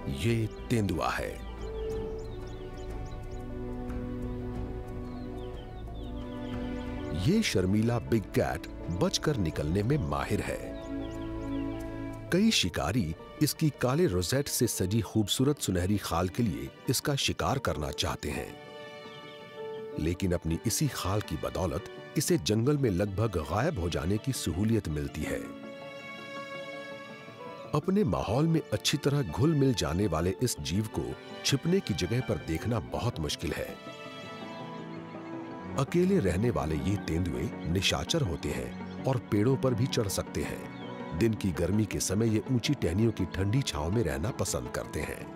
ये तेंदुआ है। ये शर्मीला बिग कैट बचकर निकलने में माहिर है। कई शिकारी इसकी काले रोजेट से सजी खूबसूरत सुनहरी खाल के लिए इसका शिकार करना चाहते हैं, लेकिन अपनी इसी खाल की बदौलत इसे जंगल में लगभग गायब हो जाने की सहूलियत मिलती है। अपने माहौल में अच्छी तरह घुल मिल जाने वाले इस जीव को छिपने की जगह पर देखना बहुत मुश्किल है। अकेले रहने वाले ये तेंदुए निशाचर होते हैं और पेड़ों पर भी चढ़ सकते हैं। दिन की गर्मी के समय ये ऊंची टहनियों की ठंडी छांव में रहना पसंद करते हैं।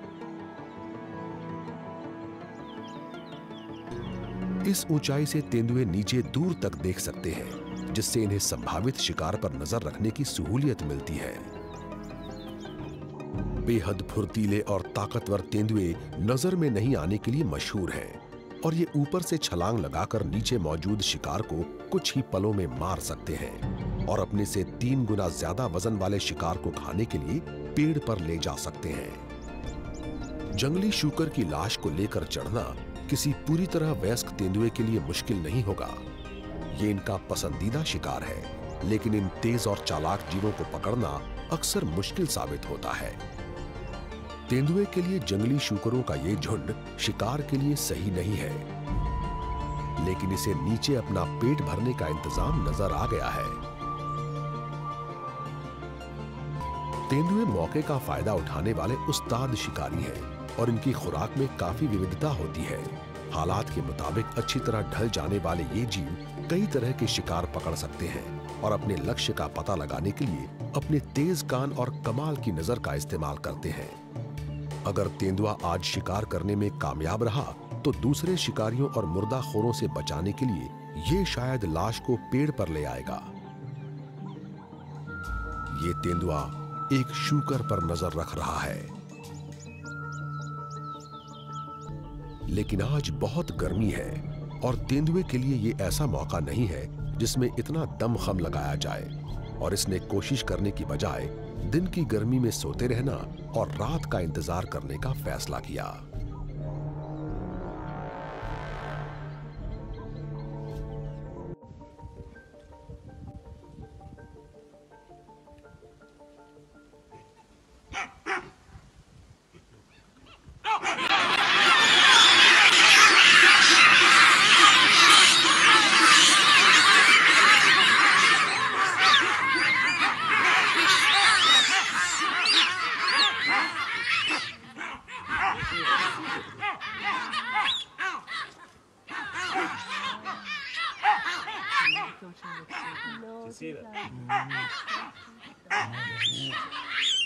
इस ऊंचाई से तेंदुए नीचे दूर तक देख सकते हैं, जिससे इन्हें संभावित शिकार पर नजर रखने की सहूलियत मिलती है। बेहद फुर्तीले और ताकतवर तेंदुए नजर में नहीं आने के लिए मशहूर हैं, और ये ऊपर से छलांग लगाकर नीचे मौजूद शिकार को कुछ ही पलों में मार सकते हैं और अपने से 3 गुना ज्यादा वजन वाले शिकार को खाने के लिए पेड़ पर ले जा सकते हैं। जंगली शूकर की लाश को लेकर चढ़ना किसी पूरी तरह वयस्क तेंदुए के लिए मुश्किल नहीं होगा। ये इनका पसंदीदा शिकार है, लेकिन इन तेज और चालाक जीवों को पकड़ना अक्सर मुश्किल साबित होता है। तेंदुए के लिए जंगली शूकरों का ये झुंड शिकार के लिए सही नहीं है, लेकिन इसे नीचे अपना पेट भरने का इंतजाम नजर आ गया है। तेंदुए मौके का फायदा उठाने वाले उस्ताद शिकारी हैं और इनकी खुराक में काफी विविधता होती है। हालात के मुताबिक अच्छी तरह ढल जाने वाले ये जीव कई तरह के शिकार पकड़ सकते हैं और अपने लक्ष्य का पता लगाने के लिए अपने तेज कान और कमाल की नजर का इस्तेमाल करते हैं। अगर तेंदुआ आज शिकार करने में कामयाब रहा तो दूसरे शिकारियों और मुर्दाखोरों से बचाने के लिए ये शायद लाश को पेड़ पर ले आएगा। ये तेंदुआ एक शूकर पर नजर रख रहा है, लेकिन आज बहुत गर्मी है और तेंदुए के लिए ये ऐसा मौका नहीं है जिसमें इतना दमखम लगाया जाए, और इसने कोशिश करने की बजाय दिन की गर्मी में सोते रहना और रात का इंतजार करने का फैसला किया। No, see that?